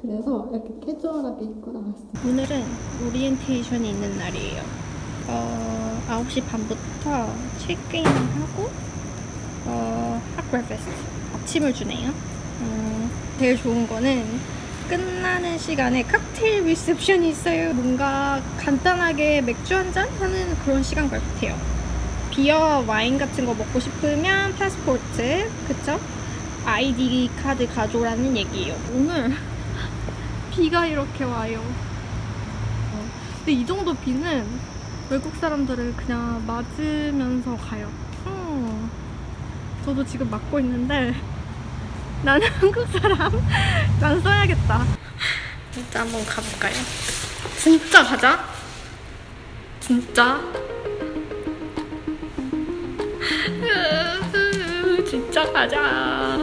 그래서 이렇게 캐주얼하게 입고 나왔어요. 오늘은 오리엔테이션이 있는 날이에요. 9시 반부터 체크인하고 핫 브레이크퍼스트 아침을 주네요. 제일 좋은 거는 끝나는 시간에 칵테일 리셉션이 있어요. 뭔가 간단하게 맥주 한잔 하는 그런 시간 같아요. 비어, 와인 같은 거 먹고 싶으면 패스포트, 그쵸? 아이디 카드 가져오라는 얘기예요. 오늘 비가 이렇게 와요. 근데 이 정도 비는 외국 사람들을 그냥 맞으면서 가요. 저도 지금 맞고 있는데 나는 한국 사람. 난 써야겠다. 일단 한번 가볼까요? 진짜 가자. 진짜. 진짜 가자.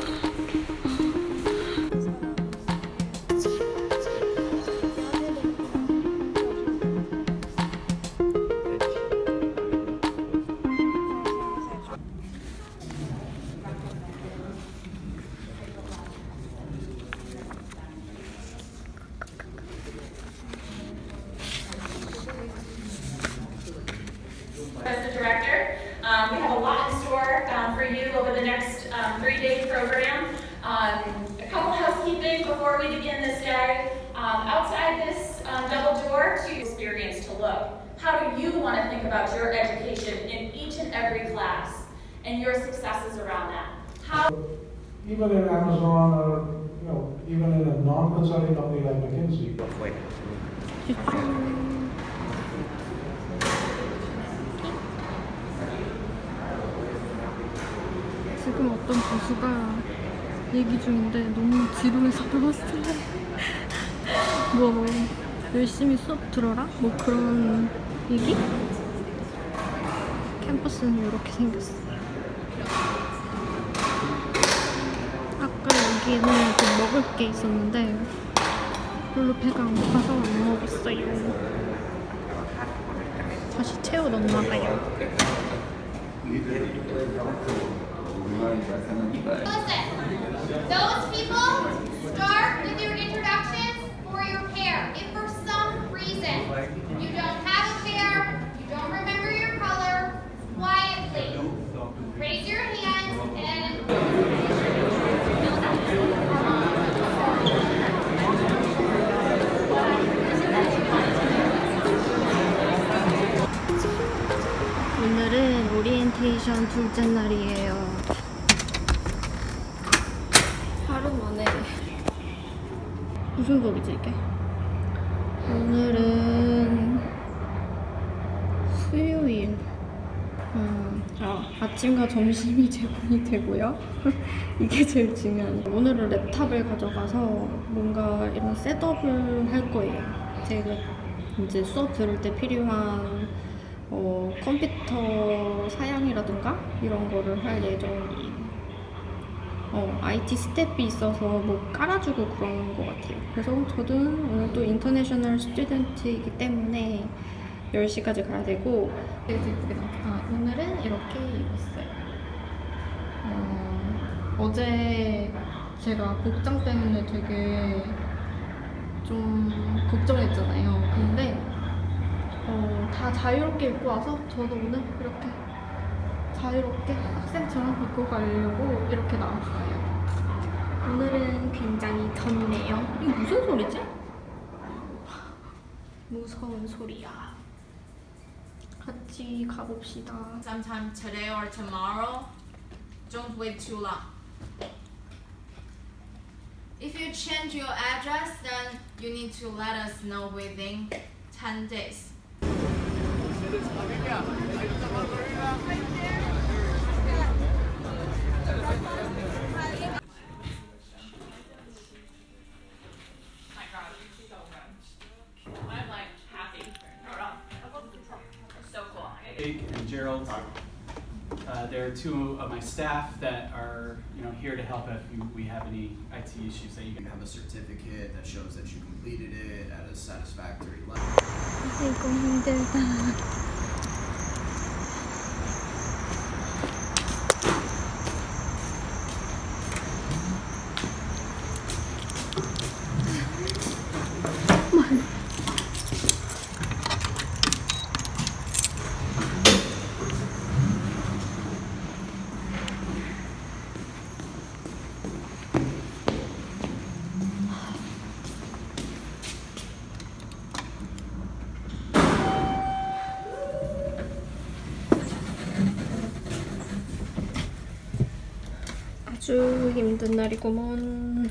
As the director, we have a lot in store for you over the next 3-day program. A couple housekeeping before we begin this day. Outside this double door to experience to look. How do you want to think about your education in each and every class and your successes around that? How even in Amazon or even in a non-consulting company like McKinsey. 지금 어떤 교수가 얘기 중인데 너무 지루해서 나왔어요. 뭐 열심히 수업 들어라? 뭐 그런 얘기? 캠퍼스는 이렇게 생겼어요. 아까 여기에는 좀 먹을 게 있었는데 별로 배가 안 고파서 안 먹었어요. 다시 채워 넣나봐요. Listen, those people start with your introductions for your pair. If for some reason you don't have a pair, you don't remember your color, quietly raise your hand and 오늘은 오리엔테이션 둘째 날이에요. 하루 만에 무슨 수업이지 이게? 오늘은 수요일. 아침과 점심이 제공이 되고요. 이게 제일 중요한. 오늘은 랩탑을 가져가서 뭔가 이런 셋업을 할 거예요. 제가 이제 수업 들을 때 필요한 컴퓨터 사양이라든가 이런 거를 할 예정이에요. IT 스텝이 있어서 뭐 깔아주고 그런 것 같아요. 그래서 저도 오늘 또 인터내셔널 스튜던트이기 때문에 10시까지 가야 되고. 되게 예쁘게 나왔다. 오늘은 이렇게 입었어요. 어제 제가 복장 때문에 되게 좀 걱정했잖아요. 근데 다 자유롭게 입고 와서 저도 오늘 이렇게 자유롭게 학생처럼 입고 가려고 이렇게 나왔어요. 오늘은 굉장히 덥네요. 이게 무슨 소리지? 무서운 소리야. 같이 가봅시다. Sometime today or tomorrow. Don't wait too long. If you change your address, then you need to let us know within 10 days. And Gerald, they're two of my staff that are, here to help if we have any IT issues that you have a certificate that shows that you completed it at a satisfactory level. 이거 힘들다. 힘든 날이구먼.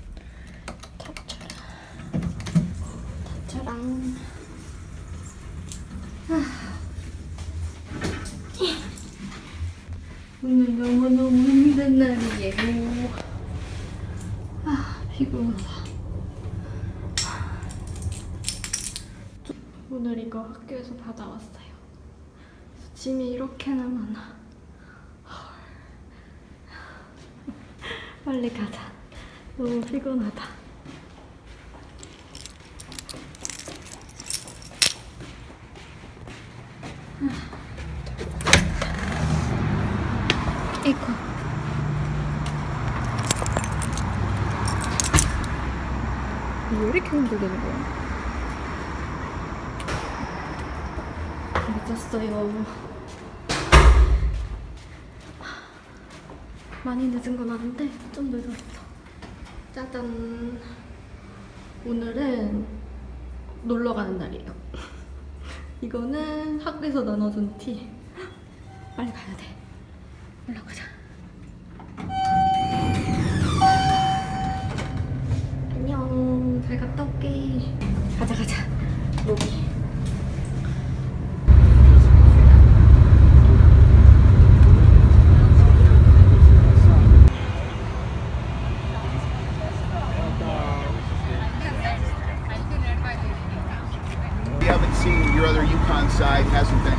짜란. 오늘 너무너무 힘든 날이에요. 피곤하다. 오늘 이거 학교에서 받아왔어요. 짐이 이렇게나 많아. 빨리 가자. 너무 피곤하다. 이거. 왜 이렇게 흔들리는 거야? 늦었어요. 많이 늦은 건 아닌데 좀 늦었어. 짜잔. 오늘은 놀러 가는 날이에요. 이거는 학교에서 나눠준 티. 빨리 가야 돼. 올라가자. 안녕. 잘 갔다 올게. 가자. 로비. We haven't seen your other Yukon side, hasn't been.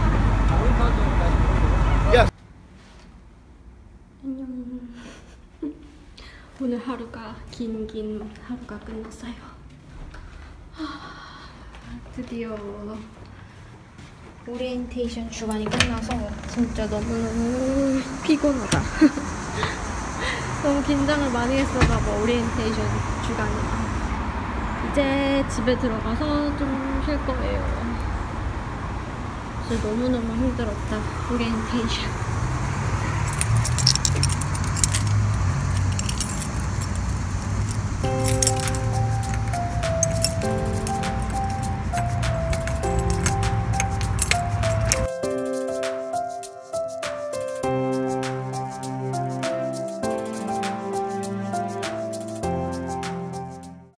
Yes. 안녕. 오늘 하루가 긴 하루가 끝났어요. 드디어 오리엔테이션 주간이 끝나서 진짜 너무너무 피곤하다. 너무 긴장을 많이 했어가봐. 오리엔테이션 주간이라. 이제 집에 들어가서 좀 쉴 거예요. 진짜 너무너무 힘들었다. 오리엔테이션.